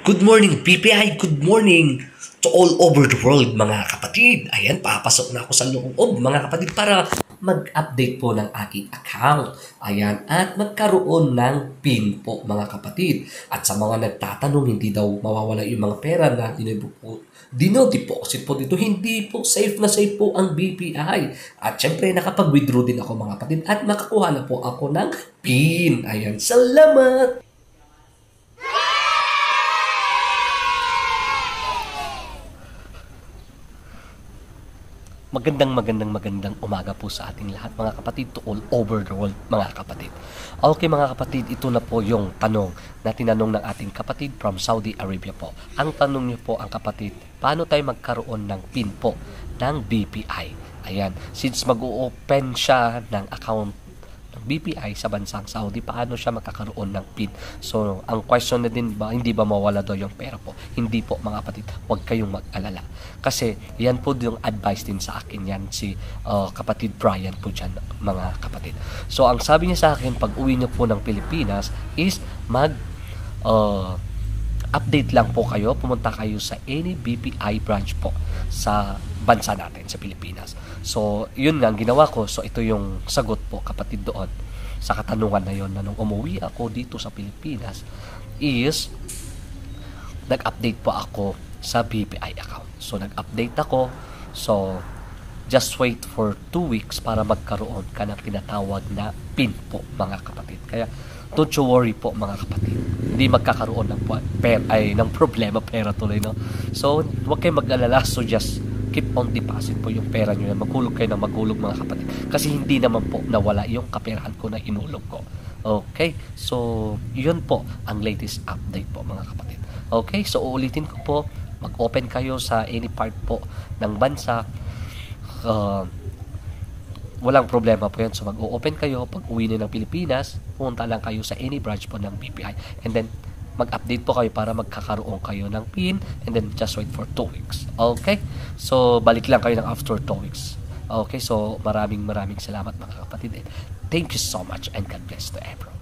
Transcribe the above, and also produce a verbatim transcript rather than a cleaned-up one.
Good morning, P P I. Good morning to all over the world, mga kapatid. Ayan, papasok na ako sa loob, mga kapatid, para mag-update po ng aking account. Ayan, at magkaroon ng PIN po, mga kapatid. At sa mga nagtatanong, hindi daw mawawala yung mga pera na dinipo, dino-deposit po dito. Hindi po, safe na safe po ang B P I. At syempre, nakapag-withdraw din ako, mga kapatid, at makakuha na po ako ng PIN. Ayan, salamat! Magandang magandang magandang umaga po sa ating lahat, mga kapatid, to all over the world, mga kapatid. Okay, mga kapatid, ito na po yung tanong na tinanong ng ating kapatid from Saudi Arabia po. Ang tanong niyo po, ang kapatid, paano tayo magkaroon ng PIN po ng B P I? Ayan, since mag-o-open siya ng account ng B P I sa bansang Saudi, paano siya makakaroon ng PIN? So, ang question na din ba, hindi ba mawala daw yung pera po? Hindi po, mga kapatid, huwag kayong mag-alala. Kasi, yan po yung advice din sa akin yan, si uh, kapatid Brian po dyan, mga kapatid. So, ang sabi niya sa akin, pag uwi niyo po ng Pilipinas, is mag, uh, update lang po kayo, pumunta kayo sa any B P I branch po sa bansa natin, sa Pilipinas. So, yun nga ang ginawa ko. So, ito yung sagot po, kapatid, doon sa katanungan na yun, na nung umuwi ako dito sa Pilipinas is nag-update po ako sa B P I account. So, nag-update ako. So, just wait for two weeks para magkaroon ka ng tinatawag na PIN po, mga kapatid. Kaya, don't you worry po, mga kapatid. Hindi magkakaroon ng, per, ay, ng problema, pera tuloy, no? So, huwag kayong mag-alala. So, just keep on deposit po yung pera nyo. Maghulog kayo ng maghulog, mga kapatid. Kasi hindi naman po nawala yung kaperahan ko na inulog ko. Okay? So, yun po ang latest update po, mga kapatid. Okay? So, uulitin ko po. Mag-open kayo sa any part po ng bansa. Uh, walang problema po yan. So, mag-open kayo. Pag uwi nyo ng Pilipinas, pumunta lang kayo sa any branch po ng B P I. And then, mag-update po kayo para magkakaroon kayo ng PIN, and then just wait for two weeks. Okay? So, balik lang kayo ng after two weeks. Okay? So, maraming maraming salamat, mga kapatid. Thank you so much, and God bless to everyone.